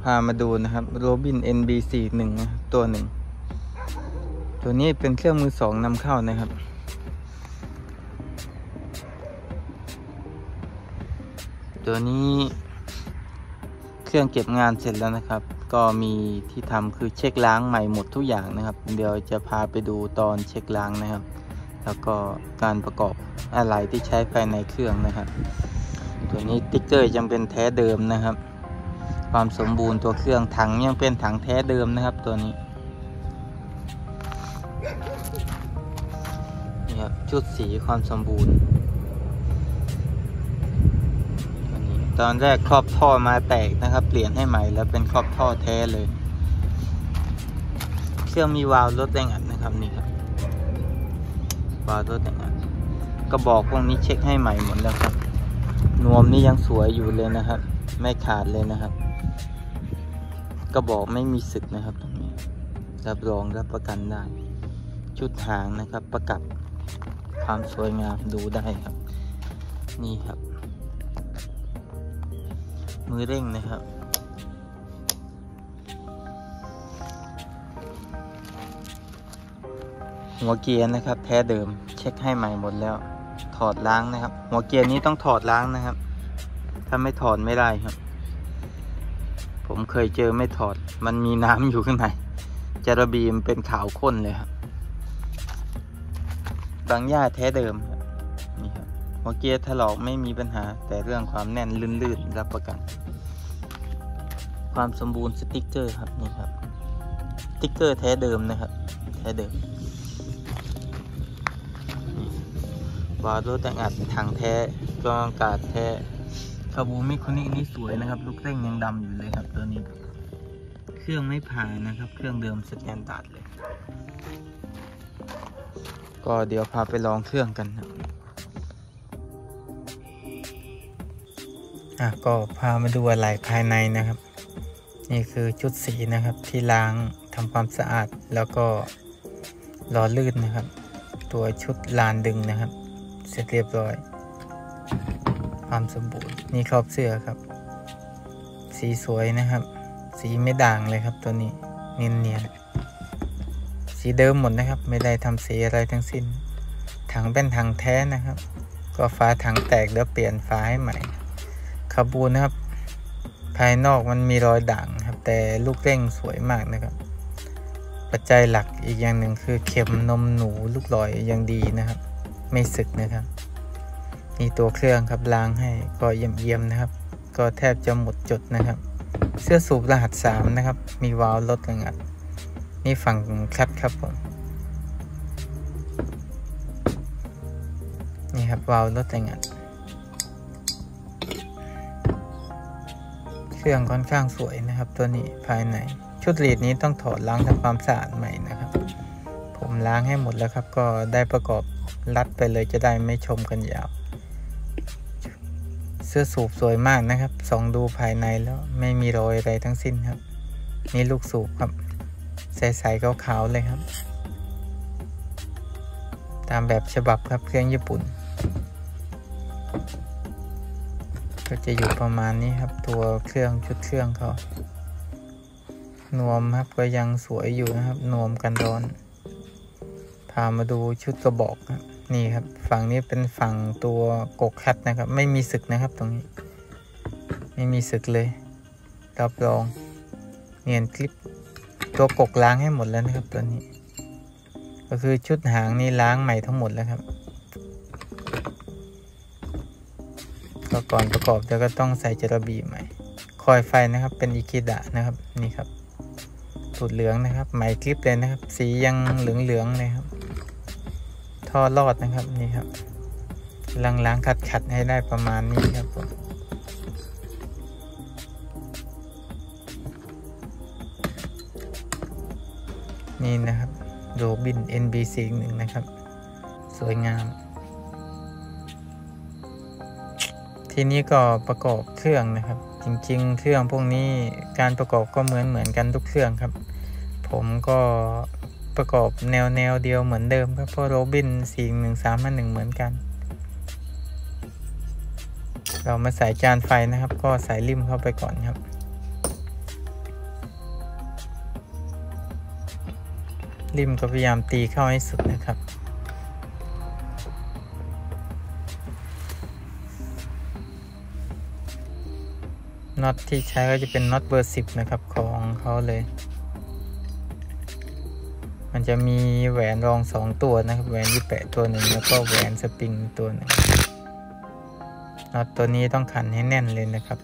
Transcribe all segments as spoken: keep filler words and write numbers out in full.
ามาดูนะครับโรบิน เอ็น บี สี่สิบเอ็ด นะตัวหนึ่งตัวนี้เป็นเครื่องมือสองนำเข้านะครับตัวนี้เครื่องเก็บงานเสร็จแล้วนะครับก็มีที่ทำคือเช็คล้างใหม่หมดทุกอย่างนะครับเดี๋ยวจะพาไปดูตอนเช็คล้างนะครับแล้วก็การประกอบอะไรที่ใช้ภายในเครื่องนะครับตัวนี้ติ๊กเกอร์ยังเป็นแท้เดิมนะครับความสมบูรณ์ตัวเครื่องถังยังเป็นถังแท้เดิมนะครับตัวนี้นี่ครับชุดสีความสมบูรณ์ตัวนี้ตอนแรกครอบท่อมาแตกนะครับเปลี่ยนให้ใหม่แล้วเป็นครอบท่อแท้เลยเครื่องมีวาล์วลดแรงอัดนะครับนี่ครับวาล์วลดแรงอัดกระบอกพวกนี้เช็คให้ใหม่หมดแล้วครับนวมนี่ยังสวยอยู่เลยนะครับไม่ขาดเลยนะครับกระบอกไม่มีสึกนะครับตรงนี้รับรองรับประกันได้ชุดหางนะครับประกับความสวยงามดูได้ครับนี่ครับมือเร่งนะครับหัวเกียร์นะครับแท้เดิมเช็คให้ใหม่หมดแล้วถอดล้างนะครับหัวเกียร์นี้ต้องถอดล้างนะครับถ้าไม่ถอดไม่ได้ครับผมเคยเจอไม่ถอดมันมีน้ำอยู่ข้างในจาระบีมเป็นขาวข้นเลยครับบางหญ้าแท้เดิมนี่ครับหัวเกียร์ถลอกไม่มีปัญหาแต่เรื่องความแน่นลื่นๆรับประกันความสมบูรณ์สติ๊กเกอร์ครับนี่ครับสติ๊กเกอร์แท้เดิมนะครับแท้เดิมวาล์วแต่งอัดถังแท้กรองอากาศแท้คาบูมิโคนินี่สวยนะครับลูกเร่งยังดำอยู่เลยครับตัวนี้เครื่องไม่ผ่านนะครับเครื่องเดิมสแตนดาร์ดเลยก็เดี๋ยวพาไปลองเครื่องกันนะอ่ะก็พามาดูอะไรภายในนะครับนี่คือชุดสีนะครับที่ล้างทำความสะอาดแล้วก็ล้อลื่นนะครับตัวชุดลานดึงนะครับเสร็จเรียบร้อยความสมบูรณ์นี่ครอบเสื้อครับสีสวยนะครับสีไม่ด่างเลยครับตัวนี้เนียนๆสีเดิมหมดนะครับไม่ได้ทำสีอะไรทั้งสิ้นถังเป็นถังแท้นะครับก็ฝาถังแตกแล้วเปลี่ยนฝาให้ใหม่คาบูนะครับภายนอกมันมีรอยด่างครับแต่ลูกเร่งสวยมากนะครับปัจจัยหลักอีกอย่างหนึ่งคือเข็มนมหนูลูกลอยยังดีนะครับไม่สึกนะครับนี่ตัวเครื่องครับล้างให้ก็เยี่ยมๆนะครับก็แทบจะหมดจดนะครับเสื้อสูบรหัสสามนะครับมีวาล์วลดแรงอัดนี่ฝั่งคลัตช์ครับผมนี่ครับวาล์วลดแรงอัดเครื่องค่อนข้างสวยนะครับตัวนี้ภายในชุดรีดนี้ต้องถอดล้างทำความสะอาดใหม่นะครับผมล้างให้หมดแล้วครับก็ได้ประกอบรัดไปเลยจะได้ไม่ชมกันยาวเสื้อสูบสวยมากนะครับส่องดูภายในแล้วไม่มีรอยอะไรทั้งสิ้นครับนี่ลูกสูบครับใสๆขาวๆเลยครับตามแบบฉบับครับเครื่องญี่ปุ่นก็จะอยู่ประมาณนี้ครับตัวเครื่องชุดเครื่องเขานวมครับก็ยังสวยอยู่นะครับนวมกันร้อนพามาดูชุดกระบอกครับนี่ครับฝั่งนี้เป็นฝั่งตัวกกคัดนะครับไม่มีสึกนะครับตรงนี้ไม่มีสึกเลยรับรองเนียนคลิปตัวกกล้างให้หมดแล้วนะครับตัวนี้ก็คือชุดหางนี่ล้างใหม่ทั้งหมดแล้วครับก็ก่อนประกอบแล้วก็ต้องใส่จระบีใหม่คอยไฟนะครับเป็นอิคิดะนะครับนี่ครับสูตรเหลืองนะครับใหม่คลิปเลยนะครับสียังเหลืองๆเลยครับท่อรอดนะครับนี่ครับล้างล้างขัดขัดให้ได้ประมาณนี้ครับผมนี่นะครับโรบิน เอ็น บี สี่สิบเอ็ด นะครับสวยงามทีนี้ก็ประกอบเครื่องนะครับจริงๆเครื่องพวกนี้การประกอบก็เหมือนเหมือนกันทุกเครื่องครับผมก็ประกอบแนวแนวเดียวเหมือนเดิมครับเพราะโรบิน สี่หนึ่งสาม ห้า หนึ่งเหมือนกันเรามาใส่จานไฟนะครับก็ใส่ริมเข้าไปก่อนครับริมก็พยายามตีเข้าให้สุดนะครับน็อตที่ใช้ก็จะเป็นน็อตเบอร์สิบนะครับของเขาเลยมันจะมีแหวนรองสองตัวนะครับแหวนยี่แปะตัวหนึ่งแล้วก็แหวนสปริงตัวหนึ่งน็อตตัวนี้ต้องขันให้แน่นเลยนะครับ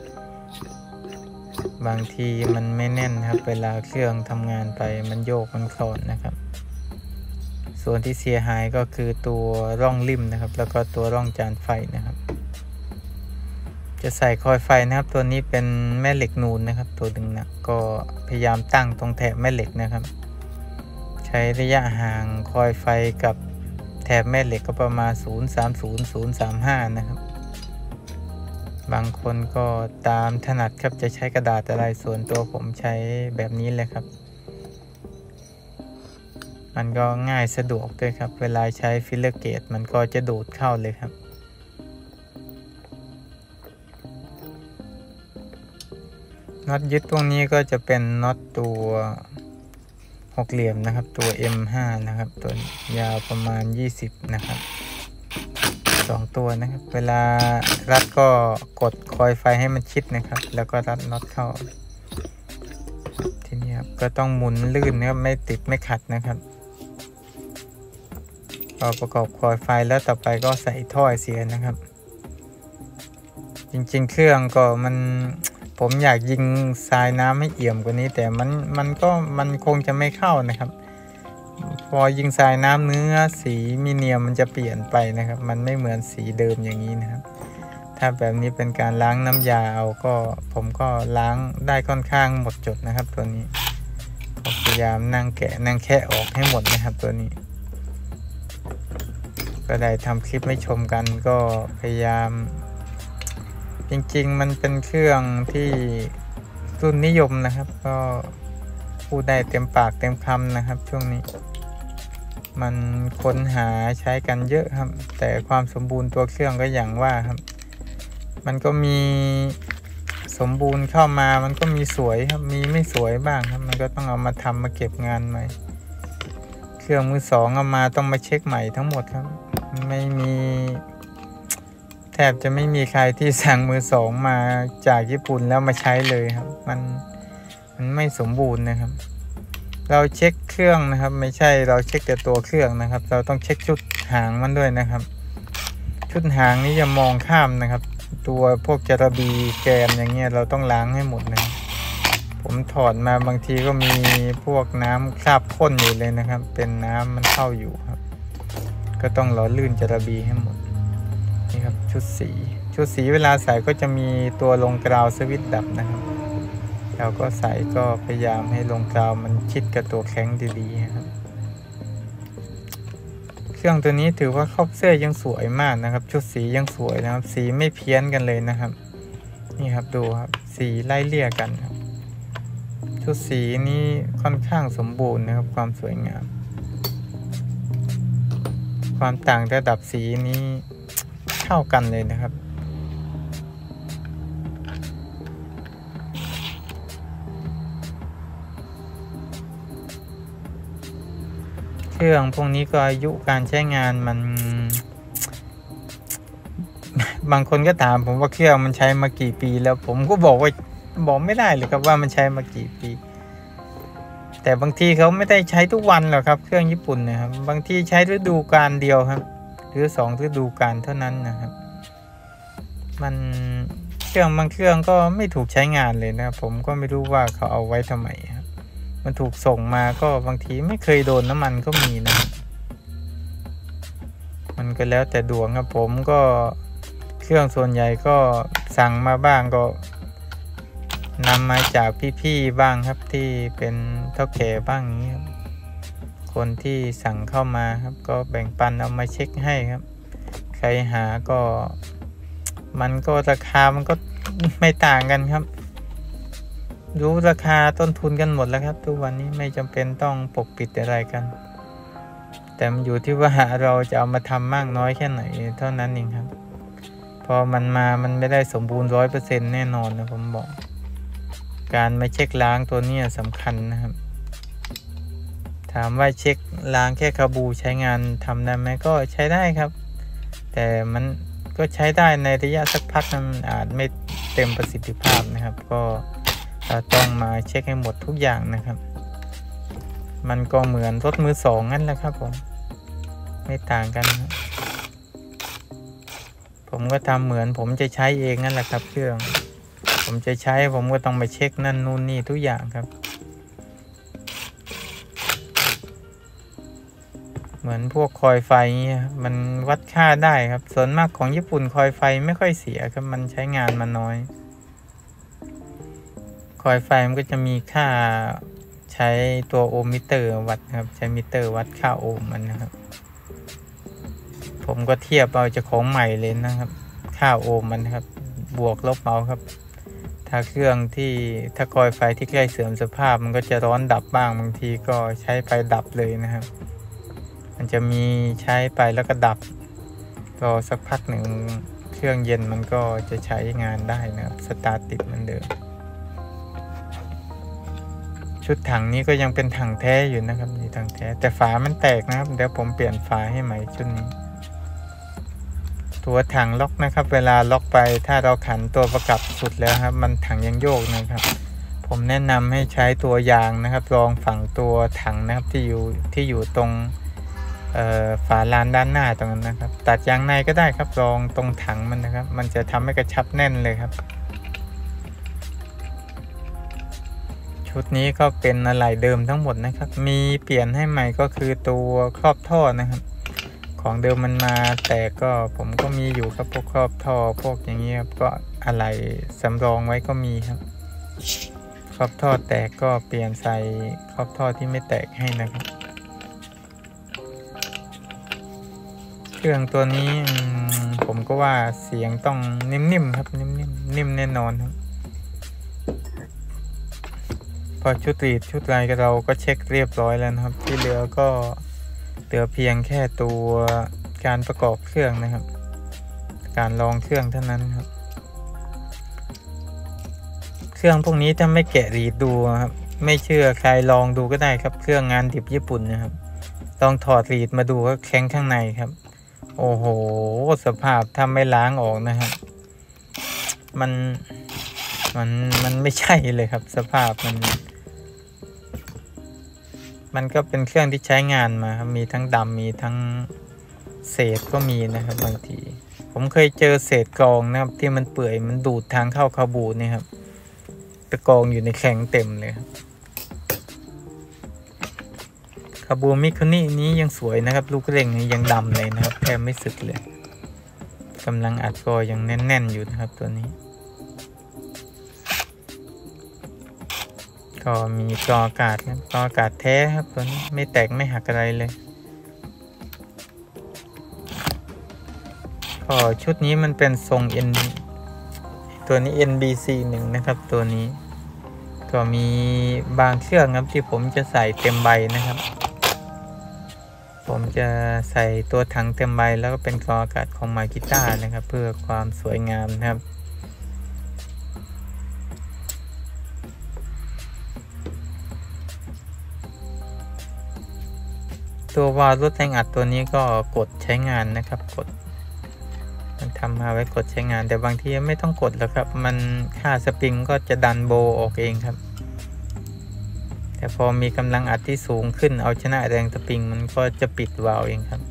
บางทีมันไม่แน่นครับเวลาเครื่องทำงานไปมันโยกมันคลอนนะครับส่วนที่เสียหายก็คือตัวร่องริมนะครับแล้วก็ตัวร่องจานไฟนะครับจะใส่คอยไฟนะครับตัวนี้เป็นแม่เหล็กนูนนะครับตัวดึงหนักก็พยายามตั้งตรงแถบแม่เหล็กนะครับใช้ระยะห่างคอยไฟกับแถบแม่เหล็กก็ประมาณศูนย์ สามสิบ ศูนย์ สามสิบห้านะครับบางคนก็ตามถนัดครับจะใช้กระดาษอะไรส่วนตัวผมใช้แบบนี้เลยครับมันก็ง่ายสะดวกด้วยครับเวลาใช้ฟิลเลอร์เกจมันก็จะดูดเข้าเลยครับน็อตยึดตรงนี้ก็จะเป็นน็อตตัวหกเหลี่ยมนะครับตัว เอ็ม ห้า นะครับตัวยาวประมาณยี่สิบนะครับสองตัวนะครับเวลารัดก็กดคอยไฟให้มันชิดนะครับแล้วก็รัดน็อตเข้าทีนี้ครับก็ต้องหมุนลื่นนะครับไม่ติดไม่ขัดนะครับพอประกอบคอยไฟแล้วต่อไปก็ใส่ท่อเสียนะครับจริงๆเครื่องก็มันผมอยากยิงทรายน้ำให้เอี่ยมกว่านี้แต่มันมันก็มันคงจะไม่เข้านะครับพอยิงทรายน้ำเนื้อสีมีเนียมมันจะเปลี่ยนไปนะครับมันไม่เหมือนสีเดิมอย่างนี้นะครับถ้าแบบนี้เป็นการล้างน้ำยาเอาก็ผมก็ล้างได้ค่อนข้างหมดจดนะครับตัวนี้พยายามนั่งแกะนั่งแคะออกให้หมดนะครับตัวนี้ก็ได้ทำคลิปให้ชมกันก็พยายามจริงๆมันเป็นเครื่องที่รุ่นนิยมนะครับก็พูดได้เต็มปากเต็มคำนะครับช่วงนี้มันค้นหาใช้กันเยอะครับแต่ความสมบูรณ์ตัวเครื่องก็อย่างว่าครับมันก็มีสมบูรณ์เข้ามามันก็มีสวยครับมีไม่สวยบ้างครับมันก็ต้องเอามาทำมาเก็บงานใหม่เครื่องมือสองเอามาต้องมาเช็คใหม่ทั้งหมดครับไม่มีแทบจะไม่มีใครที่สั่งมือสองมาจากญี่ปุ่นแล้วมาใช้เลยครับมันมันไม่สมบูรณ์นะครับเราเช็คเครื่องนะครับไม่ใช่เราเช็คแต่ตัวเครื่องนะครับเราต้องเช็คชุดหางมันด้วยนะครับชุดหางนี้จะมองข้ามนะครับตัวพวกจาระบีแกนอย่างเงี้ยเราต้องล้างให้หมดนะครับผมถอดมาบางทีก็มีพวกน้ำคราบข้นอยู่เลยนะครับเป็นน้ำมันเข้าอยู่ครับก็ต้องหล่อลื่นจาระบีให้หมดนี่ครับชุดสีชุดสีเวลาใส่ก็จะมีตัวลงกราวสวิตช์ดับนะครับเราก็ใส่ก็พยายามให้ลงกราวมันชิดกับตัวแข้งดีๆครับเครื่องตัวนี้ถือว่าครอบเสื้อยังสวยมากนะครับชุดสียังสวยนะครับสีไม่เพี้ยนกันเลยนะครับนี่ครับดูครับสีไล่เลี่ยกันครับชุดสีนี้ค่อนข้างสมบูรณ์นะครับความสวยงามความต่างระดับสีนี้เท่ากันเลยนะครับเครื่องพวกนี้ก็อายุการใช้งานมันบางคนก็ถามผมว่าเครื่องมันใช้มากี่ปีแล้วผมก็บอกว่าบอกไม่ได้เลยครับว่ามันใช้มากี่ปีแต่บางทีเขาไม่ได้ใช้ทุกวันหรอกครับเครื่องญี่ปุ่นนะครับบางทีใช้ฤดูกาลเดียวครับหรือสองฤดูกาลเท่านั้นนะครับมันเครื่องบางเครื่องก็ไม่ถูกใช้งานเลยนะผมก็ไม่รู้ว่าเขาเอาไว้ทำไมครับมันถูกส่งมาก็บางทีไม่เคยโดนน้ำมันก็มีนะมันก็แล้วแต่ดวงครับผมก็เครื่องส่วนใหญ่ก็สั่งมาบ้างก็นำมาจากพี่ๆบ้างครับที่เป็นเฒ่าแก่บ้างนี้ครับคนที่สั่งเข้ามาครับก็แบ่งปันเอามาเช็คให้ครับใครหาก็มันก็ราคามันก็ไม่ต่างกันครับรู้ราคาต้นทุนกันหมดแล้วครับทุกวันนี้ไม่จำเป็นต้องปกปิดอะไรกันแต่มันอยู่ที่ว่าเราจะเอามาทำมากน้อยแค่ไหนเท่านั้นเองครับพอมันมามันไม่ได้สมบูรณ์ ร้อยเปอร์เซ็นต์ แน่นอนนะผมบอกการมาเช็คล้างตัวนี้สำคัญนะครับถามว่าเช็คล้างแค่คาบูใช้งานทำได้ไหมก็ใช้ได้ครับแต่มันก็ใช้ได้ในระยะสักพักมันอาจไม่เต็มประสิทธิภาพนะครับก็เราต้องมาเช็คให้หมดทุกอย่างนะครับมันก็เหมือนรถมือสองนั่นแหละครับผมไม่ต่างกันครับผมก็ทำเหมือนผมจะใช้เองนั่นแหละครับเครื่องผมจะใช้ผมก็ต้องไปเช็คนั่นนู่นนี่ทุกอย่างครับเหมือนพวกคอยไฟเงี้ยมันวัดค่าได้ครับส่วนมากของญี่ปุ่นคอยไฟไม่ค่อยเสียครับมันใช้งานมาน้อยคอยไฟมันก็จะมีค่าใช้ตัวโอห์มมิเตอร์วัดครับใช้มิเตอร์วัดค่าโอห์มมันนะครับผมก็เทียบเอาจากของใหม่เลยนะครับค่าโอห์มมันครับบวกลบเอาครับถ้าเครื่องที่ถ้าคอยไฟที่ใกล้เสื่อมสภาพมันก็จะร้อนดับบ้างบางทีก็ใช้ไปดับเลยนะครับมันจะมีใช้ไปแล้วก็ดับก็สักพักหนึ่งเครื่องเย็นมันก็จะใช้งานได้นะครับสตาร์ทติดเหมือนเดิมชุดถังนี้ก็ยังเป็นถังแท้อยู่นะครับนี่ถังแท้แต่ฝามันแตกนะครับเดี๋ยวผมเปลี่ยนฝาให้ใหม่ชุดนี้ตัวถังล็อกนะครับเวลาล็อกไปถ้าเราขันตัวประกับสุดแล้วครับมันถังยังโยกนะครับผมแนะนำให้ใช้ตัวยางนะครับรองฝั่งตัวถังนะครับที่อยู่ที่อยู่ตรงฝาลานด้านหน้าตรงนั้นนะครับตัดยางในก็ได้ครับรองตรงถังมันนะครับมันจะทำให้กระชับแน่นเลยครับชุดนี้ก็เป็นอะไหล่เดิมทั้งหมดนะครับมีเปลี่ยนให้ใหม่ก็คือตัวครอบท่อนะครับของเดิมมันมาแต่ก็ผมก็มีอยู่ครับพวกครอบท่อพวกอย่างเงี้ยก็อะไหล่สำรองไว้ก็มีครับครอบท่อแตกก็เปลี่ยนใส่ครอบท่อที่ไม่แตกให้นะครับเครื่องตัวนี้ผมก็ว่าเสียงต้องนิ่มๆครับนิ่มๆนิ่มแน่นอนครับพอชุดรีดชุดลายเราก็เช็คเรียบร้อยแล้วนะครับที่เหลือก็เหลือเพียงแค่ตัวการประกอบเครื่องนะครับการลองเครื่องเท่านั้นครับเครื่องพวกนี้ถ้าไม่แกะรีดดูครับไม่เชื่อใครลองดูก็ได้ครับเครื่องงานดิบญี่ปุ่นนะครับลองถอดรีดมาดูว่าแข็งข้างในครับโอ้โหสภาพถ้าไม่ล้างออกนะครับมันมันมันไม่ใช่เลยครับสภาพมันมันก็เป็นเครื่องที่ใช้งานมาครับมีทั้งดำมีทั้งเศษก็มีนะครับบางทีผมเคยเจอเศษกรองนะครับที่มันเปื่อยมันดูดทางเข้าคาบูนี่ครับตะกองอยู่ในแข็งเต็มเลยครับคาบูมิคุนินี้ยังสวยนะครับลูกเร่งนี้ยังดำเลยนะครับแทบไม่สึกเลยกำลังอัดก็ยังแน่นๆอยู่นะครับตัวนี้ก็มีกรองอากาศนะกรองอากาศแท้ครับตัวนี้ไม่แตกไม่หักอะไรเลยก็ชุดนี้มันเป็นทรง N ตัวนี้ เอ็น บี ซี หนึ่งนะครับตัวนี้ก็มีบางเครื่องครับที่ผมจะใส่เต็มใบนะครับผมจะใส่ตัวถังเต็มใบแล้วก็เป็นกรองอากาศของมากิต้านะครับเพื่อความสวยงามนะครับตัววาล์วรถแรงอัดตัวนี้ก็กดใช้งานนะครับกดมันทำมาไว้กดใช้งานแต่บางทีไม่ต้องกดแล้วครับมันค่าสปริงก็จะดันโบออกเองครับแต่พอมีกำลังอัดที่สูงขึ้นเอาชนะแรงสปริงมันก็จะปิดวาล์วเองครับ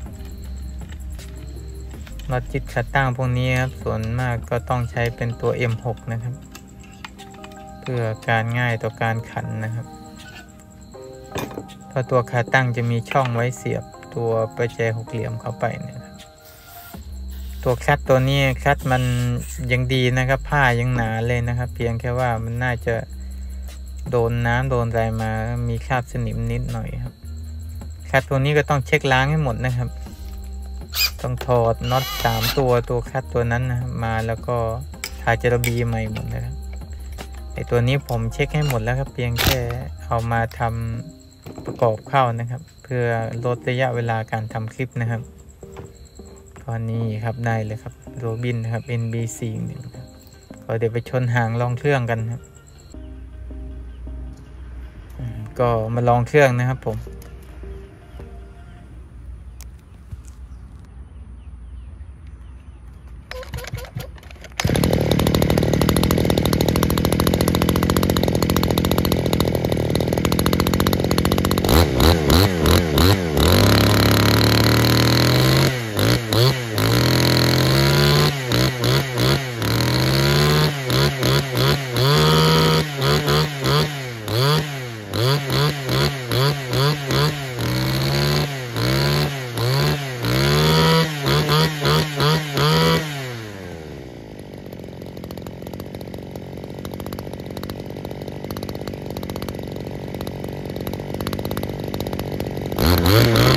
น็อตยึดขาตั้งพวกนี้ครับส่วนมากก็ต้องใช้เป็นตัว เอ็ม หก นะครับเพื่อการง่ายต่อการขันนะครับเพราะตัวขาตั้งจะมีช่องไว้เสียบตัวประแจหกเหลี่ยมเข้าไปนะครับตัวคลัตช์ตัวนี้คลัตช์มันยังดีนะครับผ้ายังหนาเลยนะครับเพียงแค่ว่ามันน่าจะโดนน้ำโดนอะไรมามีคราบสนิมนิดหน่อยครับคลัตช์ตัวนี้ก็ต้องเช็คล้างให้หมดนะครับต้องถอดน็อตสามตัวตัวคลัตช์ตัวนั้นนะมาแล้วก็ทาเจลาบีใหม่หมดนะครับไอตัวนี้ผมเช็คให้หมดแล้วครับเพียงแค่เอามาทำประกอบเข้านะครับเพื่อลดระยะเวลาการทำคลิปนะครับตอนนี้ครับได้เลยครับโรบินนะครับ เอ็น บี ซี หนึ่งครับก็เดี๋ยวไปชนหางลองเครื่องกันครับก็มาลองเครื่องนะครับผม Mm-hmm.